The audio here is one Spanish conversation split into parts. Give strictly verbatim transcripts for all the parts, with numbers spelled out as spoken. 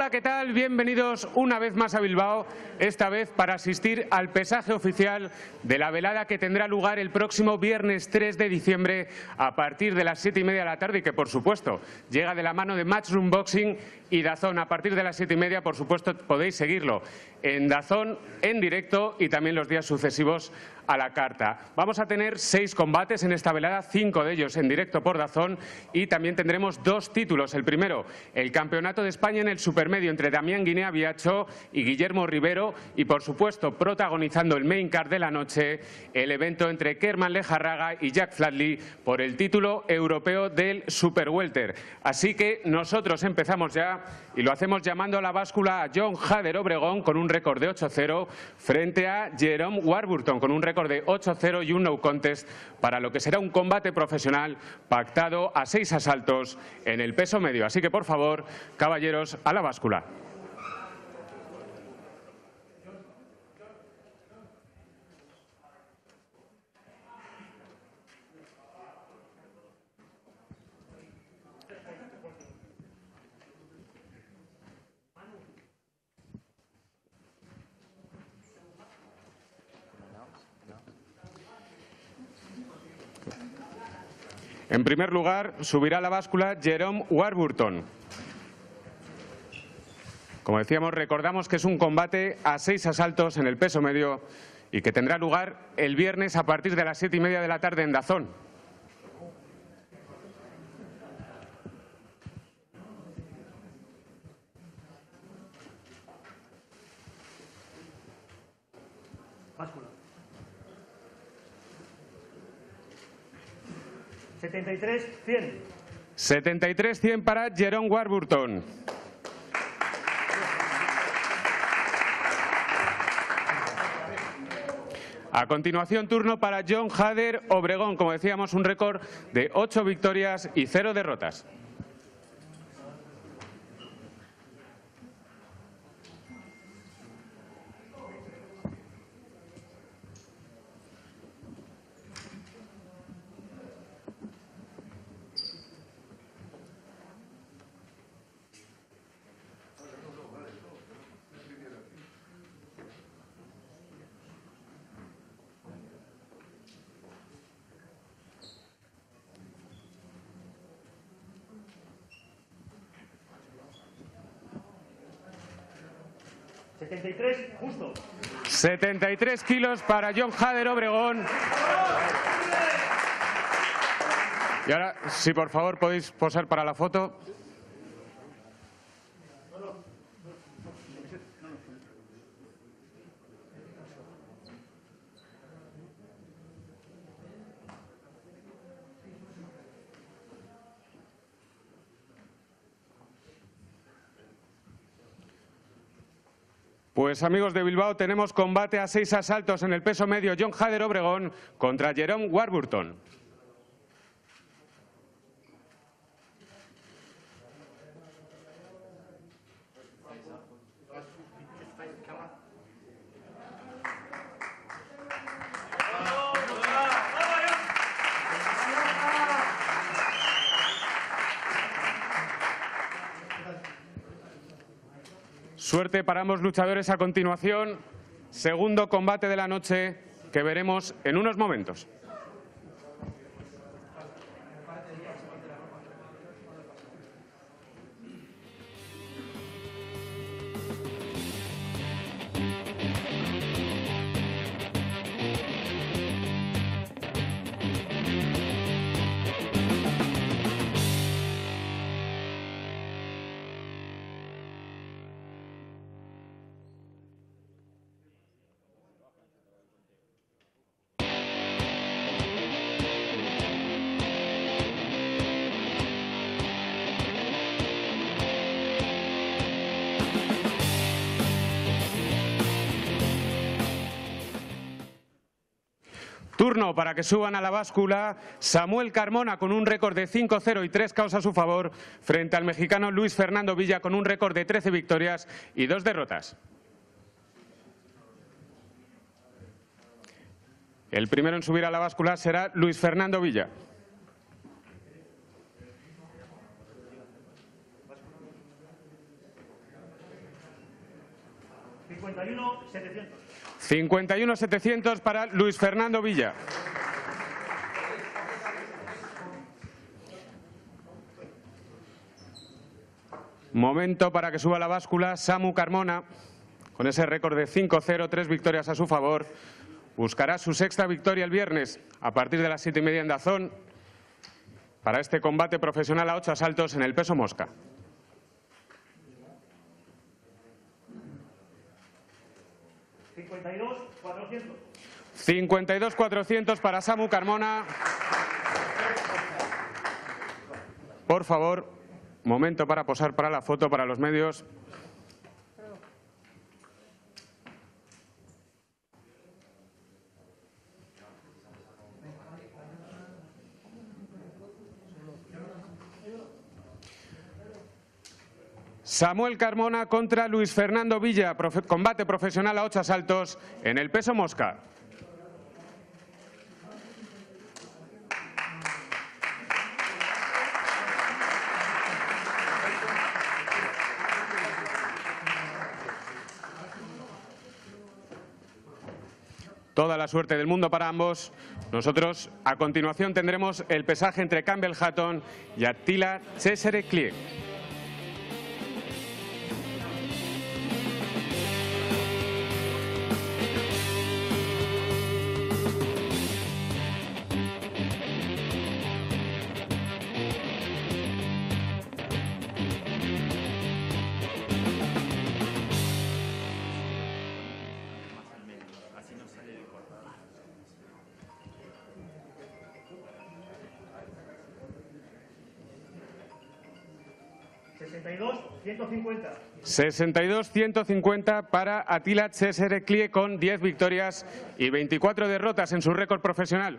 Hola, ¿qué tal? Bienvenidos una vez más a Bilbao, esta vez para asistir al pesaje oficial de la velada que tendrá lugar el próximo viernes tres de diciembre a partir de las siete y media de la tarde y que, por supuesto, llega de la mano de Matchroom Boxing y DAZN. A partir de las siete y media, por supuesto, podéis seguirlo en DAZN, en directo y también los días sucesivos a la carta. Vamos a tener seis combates en esta velada, cinco de ellos en directo por DAZN y también tendremos dos títulos. El primero, el Campeonato de España en el Supermedio entre Damián Guinea Biacho y Guillermo Rivero y, por supuesto, protagonizando el main card de la noche, el evento entre Kerman Lejarraga y Jack Flatley por el título europeo del Super Welter. Así que nosotros empezamos ya y lo hacemos llamando a la báscula a Jon Hader Obregón con un récord de ocho cero frente a Jerome Warburton con un récord de ocho cero y un no contest para lo que será un combate profesional pactado a seis asaltos en el peso medio. Así que, por favor, caballeros, a la báscula. En primer lugar, subirá a la báscula Jerome Warburton. Como decíamos, recordamos que es un combate a seis asaltos en el peso medio y que tendrá lugar el viernes a partir de las siete y media de la tarde en DAZN. Báscula. setenta y tres cien. setenta y tres cien para Jerome Warburton. A continuación, turno para Jon Hader Obregón. Como decíamos, un récord de ocho victorias y cero derrotas. setenta y tres, justo. setenta y tres kilos para Jon Hader Obregón. Y ahora, si por favor podéis posar para la foto. Pues amigos de Bilbao, tenemos combate a seis asaltos en el peso medio. Jon Hader Obregón contra Jerome Warburton. Suerte para ambos luchadores. A continuación, segundo combate de la noche que veremos en unos momentos. Turno para que suban a la báscula Samuel Carmona con un récord de cinco cero y tres caos a su favor frente al mexicano Luis Fernando Villa con un récord de trece victorias y dos derrotas. El primero en subir a la báscula será Luis Fernando Villa. cincuenta y uno setecientos para Luis Fernando Villa. Momento para que suba la báscula Samu Carmona, con ese récord de cinco cero, tres victorias a su favor. Buscará su sexta victoria el viernes a partir de las siete y media en Dazón para este combate profesional a ocho asaltos en el peso mosca. cincuenta y dos cuatrocientos. cincuenta y dos cuatrocientos para Samu Carmona. Por favor, momento para posar para la foto para los medios. Samuel Carmona contra Luis Fernando Villa, profe- combate profesional a ocho asaltos en el peso mosca. Toda la suerte del mundo para ambos. Nosotros, a continuación, tendremos el pesaje entre Campbell Hatton y Attila Tsesereklie. sesenta y dos ciento cincuenta. sesenta y dos ciento cincuenta para Attila Tsesereklie con diez victorias y veinticuatro derrotas en su récord profesional.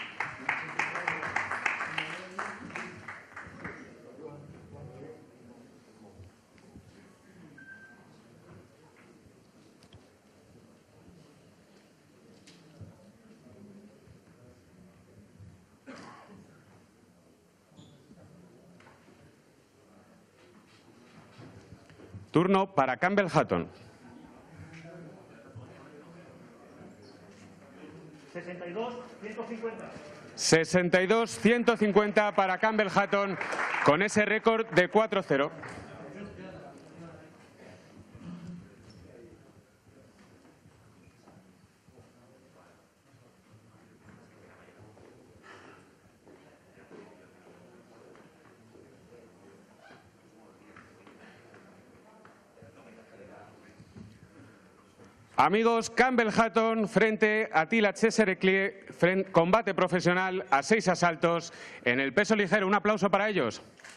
Turno para Campbell Hatton. sesenta y dos ciento cincuenta. sesenta y dos ciento cincuenta para Campbell Hatton con ese récord de cuatro cero. Amigos, Campbell Hatton frente a Attila Tsesereklie, combate profesional a seis asaltos en el peso ligero. Un aplauso para ellos.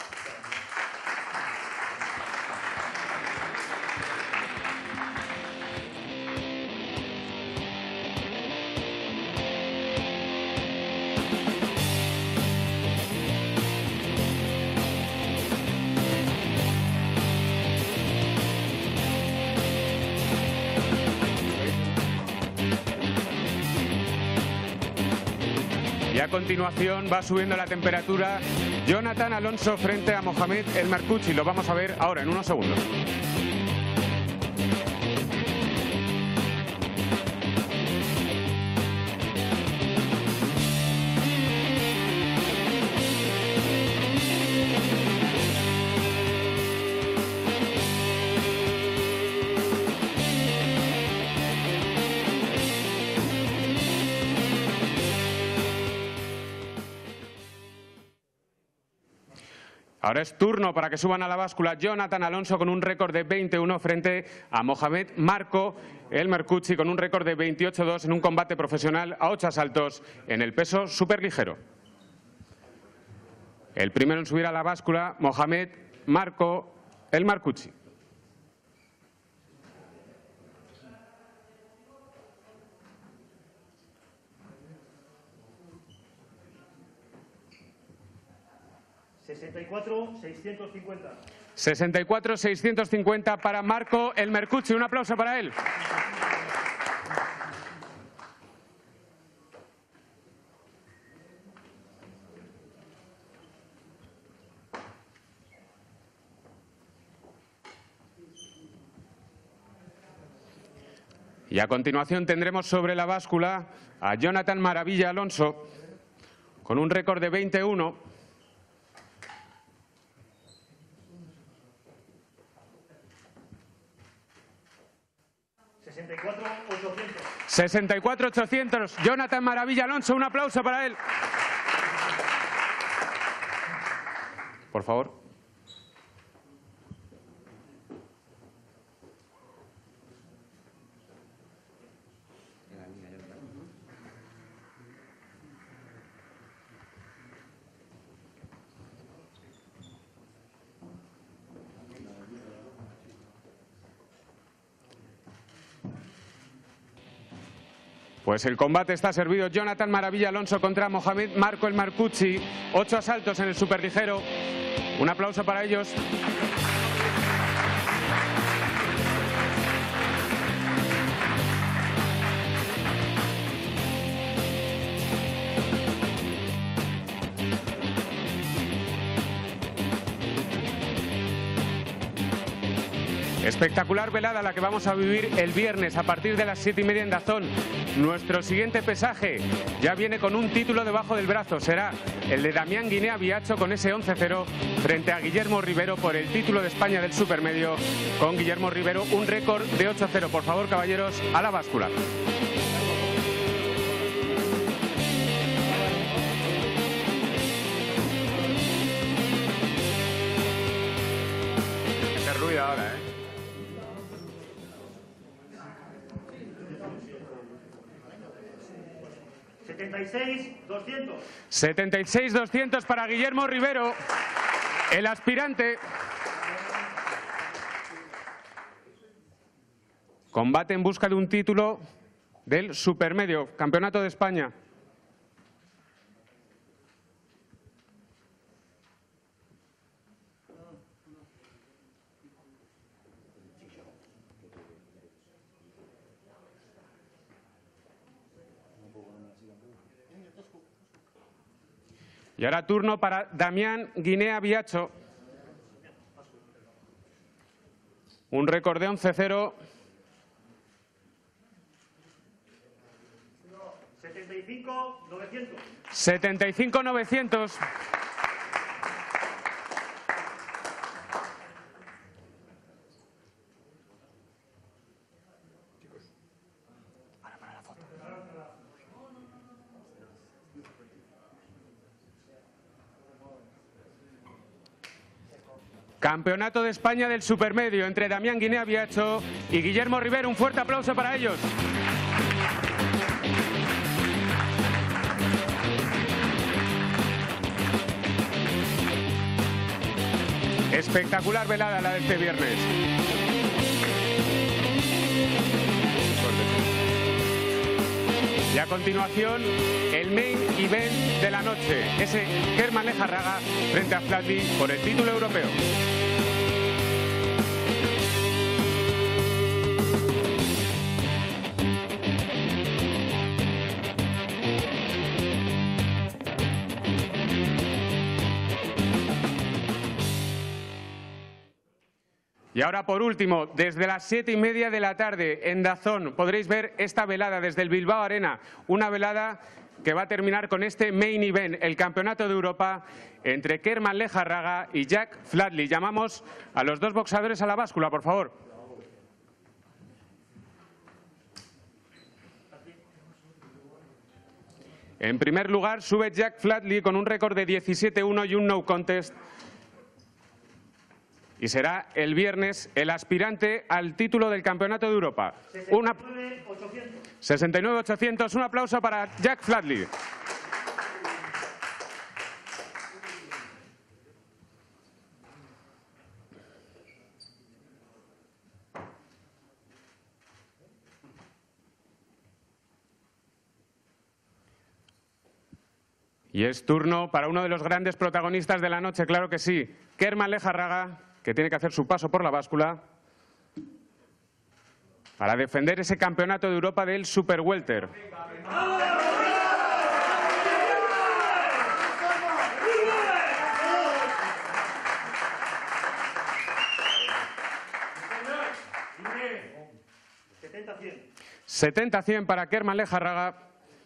Y a continuación va subiendo la temperatura Jonathan Alonso frente a Mohamed El Marcucci. Lo vamos a ver ahora en unos segundos. Ahora es turno para que suban a la báscula Jonathan Alonso con un récord de veintiuno frente a Mohamed Marco El Marcucci con un récord de veintiocho dos en un combate profesional a ocho asaltos en el peso superligero. El primero en subir a la báscula, Mohamed Marco El Marcucci. sesenta y cuatro seiscientos cincuenta. sesenta y cuatro seiscientos cincuenta para Marco El Marcucci. Un aplauso para él. Y a continuación tendremos sobre la báscula a Jonathan Maravilla Alonso con un récord de veinte uno. sesenta y cuatro ochocientos. sesenta y cuatro ochocientos. Jonathan Maravilla Alonso, un aplauso para él. Por favor. Pues el combate está servido. Jonathan Maravilla Alonso contra Mohamed Marco el Marcucci. Ocho asaltos en el superligero. Un aplauso para ellos. Espectacular velada la que vamos a vivir el viernes a partir de las siete y media en Dazón. Nuestro siguiente pesaje ya viene con un título debajo del brazo. Será el de Damián Guinea Biacho con ese once cero frente a Guillermo Rivero por el título de España del supermedio. Con Guillermo Rivero un récord de ocho cero. Por favor, caballeros, a la báscula. Qué ruido ahora, ¿eh? setenta y seis doscientos. setenta y seis doscientos para Guillermo Rivero, el aspirante. Combate en busca de un título del supermedio, Campeonato de España. Y ahora turno para Damián Guinea Biacho. Un récord de once cero. setenta y cinco novecientos. setenta y cinco novecientos. Campeonato de España del supermedio entre Damián Guinea Biacho y Guillermo Rivero. Un fuerte aplauso para ellos. Espectacular velada la de este viernes. Y a continuación, el main event de la noche. Ese Kerman Lejarraga frente a Flatley por el título europeo. Y ahora, por último, desde las siete y media de la tarde en Dazón podréis ver esta velada desde el Bilbao Arena. Una velada que va a terminar con este main event, el Campeonato de Europa entre Kerman Lejarraga y Jack Flatley. Llamamos a los dos boxeadores a la báscula, por favor. En primer lugar, sube Jack Flatley con un récord de diecisiete uno y un no contest. Y será el viernes el aspirante al título del Campeonato de Europa. sesenta y nueve ochocientos. Un aplauso para Jack Flatley. Y es turno para uno de los grandes protagonistas de la noche, claro que sí, Kerman Lejarraga, que tiene que hacer su paso por la báscula para defender ese campeonato de Europa del Super Welter. setenta cien para Kerman Lejarraga.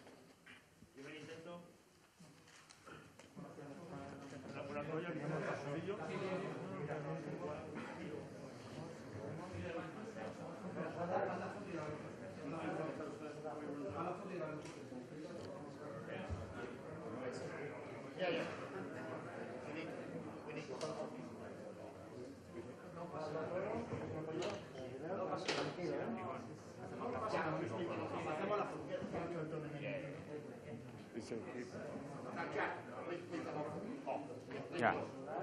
Ya.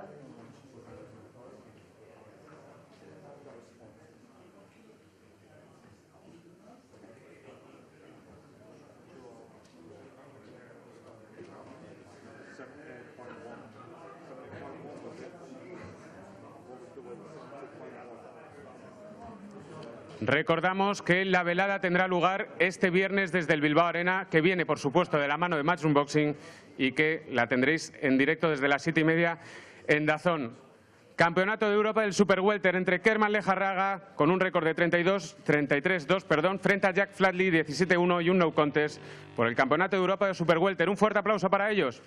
Recordamos que la velada tendrá lugar este viernes desde el Bilbao Arena, que viene, por supuesto, de la mano de Matchroom Boxing y que la tendréis en directo desde las siete y media en DAZN. Campeonato de Europa del Super Welter entre Kerman Lejarraga con un récord de treinta y dos, treinta y tres dos, perdón, frente a Jack Flatley diecisiete uno y un no contest por el Campeonato de Europa del Super Welter. Un fuerte aplauso para ellos.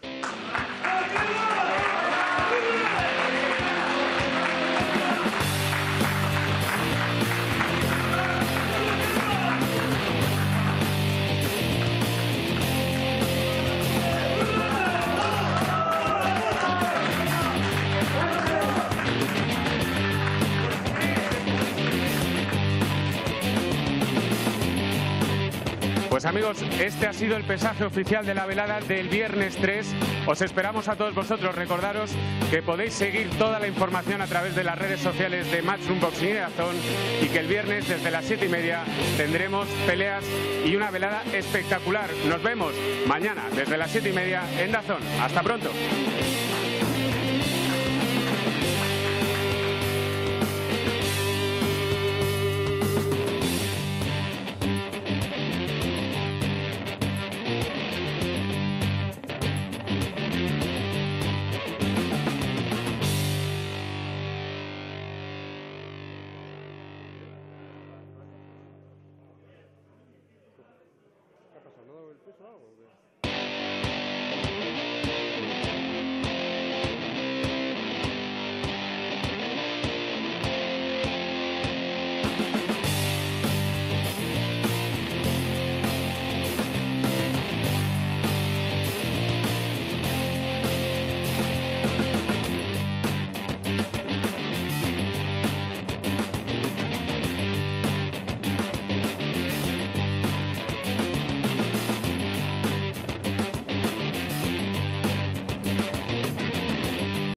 Pues amigos, este ha sido el pesaje oficial de la velada del viernes tres. Os esperamos a todos vosotros. Recordaros que podéis seguir toda la información a través de las redes sociales de Matchroom Boxing y DAZN y que el viernes desde las siete y media tendremos peleas y una velada espectacular. Nos vemos mañana desde las siete y media en DAZN. Hasta pronto. ¿No ha dado el peso algo o qué?